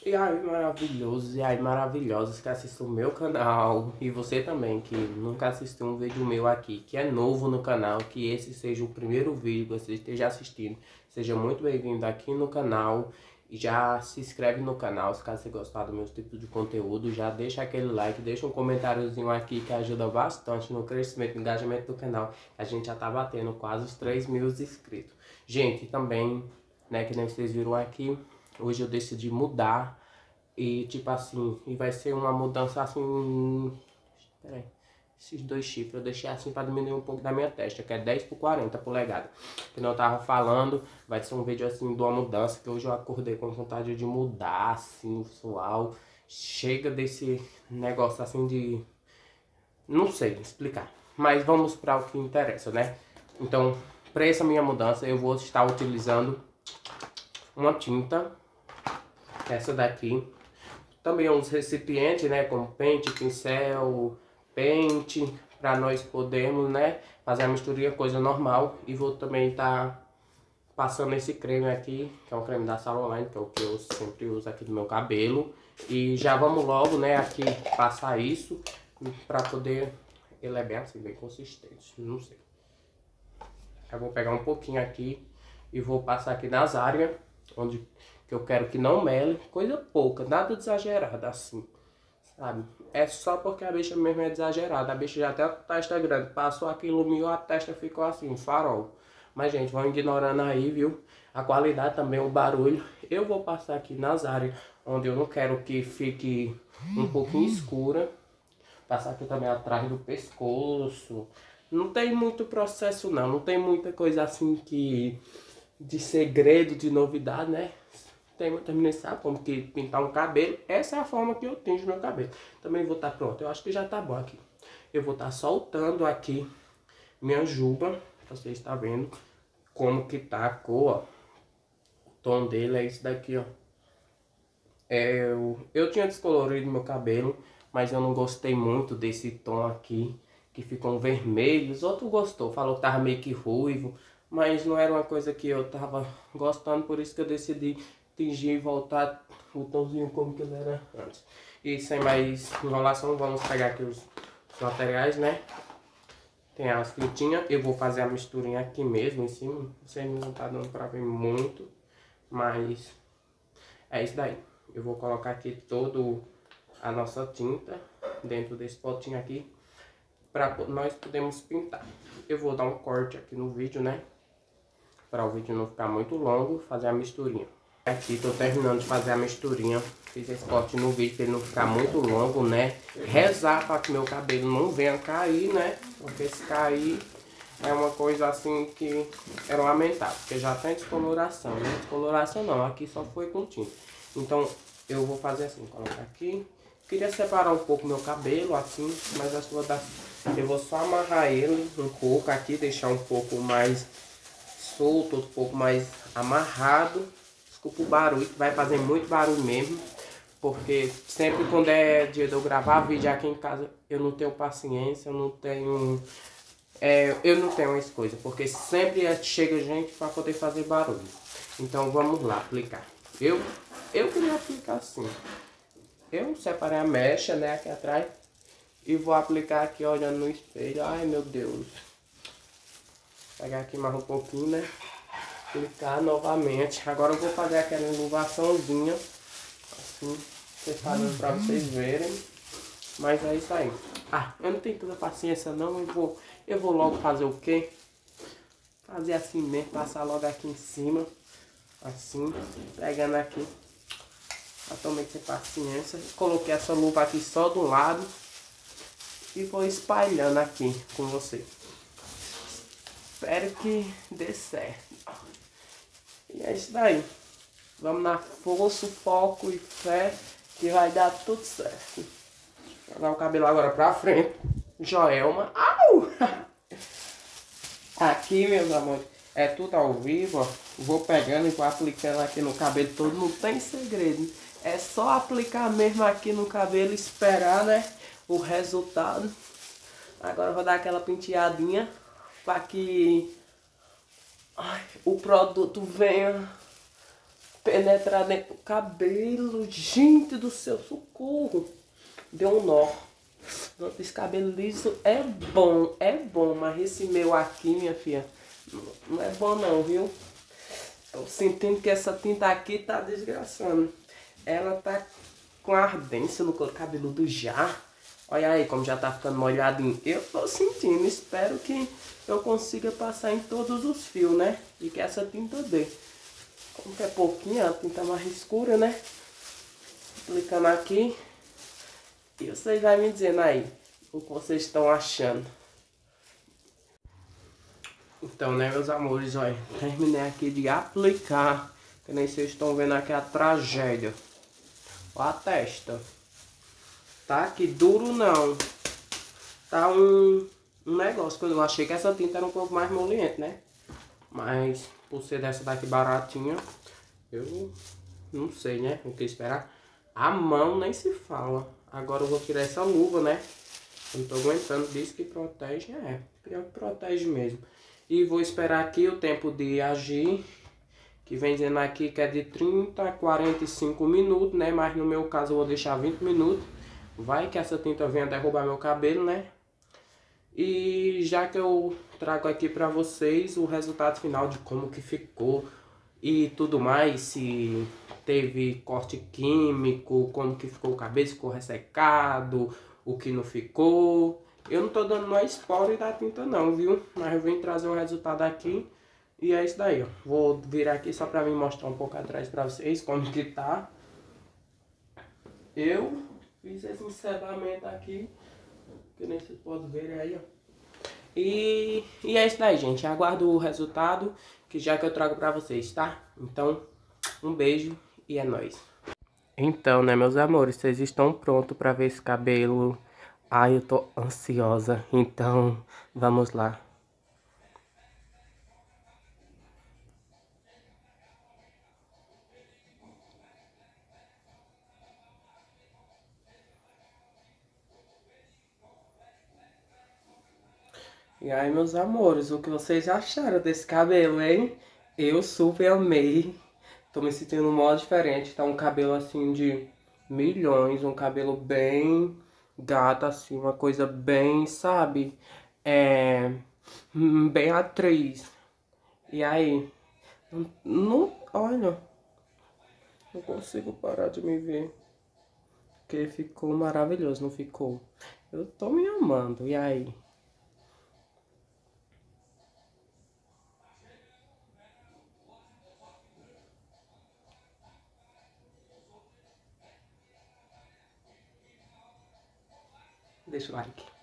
E aí, maravilhosos e aí, maravilhosas que assistem o meu canal. E você também, que nunca assistiu um vídeo meu aqui, que é novo no canal, que esse seja o primeiro vídeo que você esteja assistindo. Seja muito bem-vindo aqui no canal. E já se inscreve no canal, se caso você gostar do meu tipo de conteúdo. Já deixa aquele like, deixa um comentáriozinho aqui que ajuda bastante no crescimento e engajamento do canal. A gente já tá batendo quase os 3.000 inscritos. Gente, também, né, que nem vocês viram aqui, hoje eu decidi mudar e tipo assim, e vai ser uma mudança assim, peraí, esses dois chifres eu deixei assim para diminuir um pouco da minha testa, que é 10 por 40 polegadas. Que não eu tava falando, vai ser um vídeo assim de uma mudança, que hoje eu acordei com vontade de mudar assim, pessoal. Chega desse negócio assim de, não sei explicar, mas vamos para o que interessa, né? Então, para essa minha mudança eu vou estar utilizando uma tinta, essa daqui. Também uns recipientes, né, como pente, pincel, pente, para nós podermos, né, fazer a misturinha, coisa normal. E vou também estar passando esse creme aqui, que é um creme da Salonline, que é o que eu sempre uso aqui no meu cabelo. E já vamos logo, né, aqui passar isso, para poder, ele é bem assim, bem consistente, não sei. Eu vou pegar um pouquinho aqui e vou passar aqui nas áreas onde que eu quero que não mele, coisa pouca, nada de exagerado assim, sabe? É só porque a bicha mesmo é exagerada, a bicha já tem a testa grande, passou aqui, iluminou, a testa ficou assim, um farol. Mas gente, vão ignorando aí, viu? A qualidade também, o barulho. Eu vou passar aqui nas áreas onde eu não quero que fique um pouquinho escura. Passar aqui também atrás do pescoço. Não tem muito processo não, não tem muita coisa assim que de segredo, de novidade, né? Tem muita gente sabe como que pintar um cabelo. Essa é a forma que eu tinjo meu cabelo. Também vou estar pronto. Eu acho que já tá bom aqui. Eu vou estar soltando aqui minha juba. Você está vendo como que tá a cor, ó. O tom dele é esse daqui, ó. Eu tinha descolorido meu cabelo, mas eu não gostei muito desse tom aqui, que ficou um vermelho. Os outros gostou, falou que tava meio que ruivo, mas não era uma coisa que eu tava gostando, por isso que eu decidi tingir e voltar o tomzinho como que ele era antes. E sem mais enrolação, vamos pegar aqui os materiais, né? Tem as fitinhas, eu vou fazer a misturinha aqui mesmo em cima. Vocês não tá dando pra ver muito, mas é isso daí. Eu vou colocar aqui toda a nossa tinta dentro desse potinho aqui, para nós podermos pintar. Eu vou dar um corte aqui no vídeo, né? Para o vídeo não ficar muito longo, fazer a misturinha. Aqui tô terminando de fazer a misturinha. Fiz esse corte no vídeo para ele não ficar muito longo, né? Rezar para que meu cabelo não venha cair, né? Porque se cair é uma coisa assim que é lamentável, porque já tem descoloração, né? Descoloração não, aqui só foi com tinta. Então eu vou fazer assim, colocar aqui. Queria separar um pouco meu cabelo assim, mas eu vou só amarrar ele um pouco aqui, deixar um pouco mais solto, um pouco mais amarrado. Desculpa o barulho, que vai fazer muito barulho mesmo, porque sempre quando é dia de eu gravar vídeo aqui em casa, eu não tenho paciência, eu não tenho essa coisa, porque sempre chega gente para poder fazer barulho. Então vamos lá, aplicar. Eu queria aplicar assim. Eu separei a mecha, né, aqui atrás, e vou aplicar aqui olhando no espelho. Ai meu Deus. Pegar aqui mais um pouquinho, né? Aplicar novamente. Agora eu vou fazer aquela iluvaçãozinha, assim, separando para vocês verem. Mas é isso aí. Ah, eu não tenho toda paciência não, eu vou logo fazer o quê? Fazer assim mesmo, passar logo aqui em cima, assim, pegando aqui, totalmente sem paciência. Coloquei essa luva aqui só do lado e vou espalhando aqui com você. Espero que dê certo. E é isso daí. Vamos na força, foco e fé que vai dar tudo certo. Vou jogar o cabelo agora pra frente. Joelma. Au! Aqui, meus amores, é tudo ao vivo, ó. Vou pegando e vou aplicando aqui no cabelo todo. Não tem segredo. É só aplicar mesmo aqui no cabelo e esperar, né, o resultado. Agora eu vou dar aquela penteadinha para que o produto venha penetrar dentro do cabelo. Gente do céu, socorro. Deu um nó. Esse cabelo liso é bom, mas esse meu aqui, minha filha, não é bom não, viu? Tô sentindo que essa tinta aqui tá desgraçando. Ela tá com ardência no couro cabeludo já. Olha aí como já tá ficando molhadinho. Eu tô sentindo, espero que eu consiga passar em todos os fios, né? E que essa tinta dê. Como que é pouquinho, a tinta mais escura, né? Aplicando aqui. E vocês vão me dizendo aí o que vocês estão achando. Então, né, meus amores, olha, terminei aqui de aplicar. Que nem vocês estão vendo aqui a tragédia. Olha a testa. Tá aqui duro não. Tá um negócio que eu achei que essa tinta era um pouco mais moliente, né? Mas por ser dessa daqui baratinha, eu não sei, né? O que esperar. A mão nem se fala. Agora eu vou tirar essa luva, né? Eu não tô aguentando, diz que protege, pior que protege mesmo. E vou esperar aqui o tempo de agir, que vem dizendo aqui que é de 30 a 45 minutos, né? Mas no meu caso eu vou deixar 20 minutos. Vai que essa tinta venha derrubar meu cabelo, né? E já que eu trago aqui pra vocês o resultado final de como que ficou e tudo mais, se teve corte químico, como que ficou o cabelo, se ficou ressecado, o que não ficou. Eu não tô dando mais spoiler da tinta não, viu? Mas eu vim trazer o resultado aqui e é isso daí, ó. Vou virar aqui só pra mim mostrar um pouco atrás pra vocês como que tá. Eu fiz esse encerramento aqui, que nem vocês podem ver aí, ó. E é isso daí, gente. Aguardo o resultado, que já que eu trago pra vocês, tá? Então, um beijo e é nóis. Então, né, meus amores, vocês estão prontos pra ver esse cabelo? Ai, eu tô ansiosa. Então, vamos lá. E aí, meus amores, o que vocês acharam desse cabelo, hein? Eu super amei. Tô me sentindo mó diferente. Tá um cabelo assim de milhões, um cabelo bem gata, assim, uma coisa bem, sabe? Bem atriz. E aí? Não, olha, não consigo parar de me ver. Porque ficou maravilhoso, não ficou? Eu tô me amando. E aí? Deixa o like.